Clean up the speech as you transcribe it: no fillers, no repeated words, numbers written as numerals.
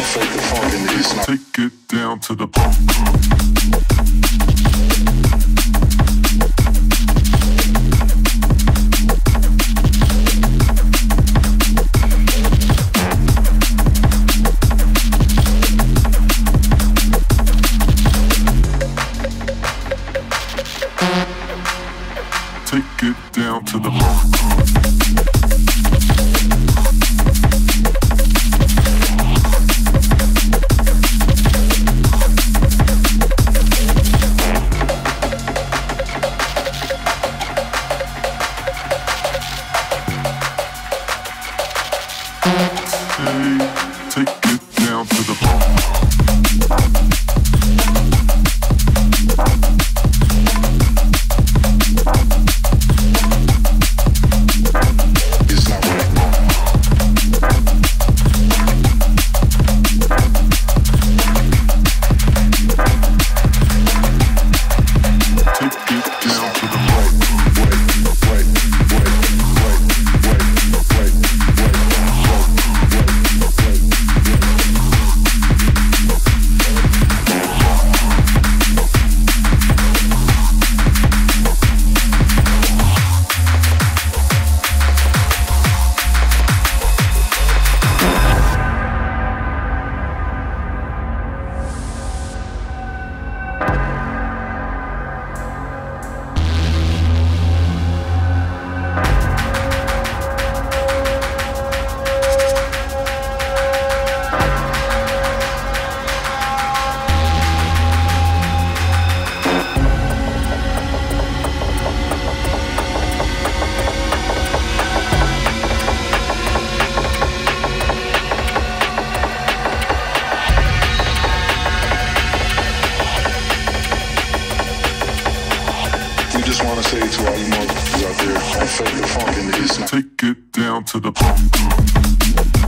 fake the funk in these. Take it down to the pump. Take it down to the pump. Take it down to the pump. Just want to say to all you motherfuckers out there, don't fake the funk in these. Take it down to the pump.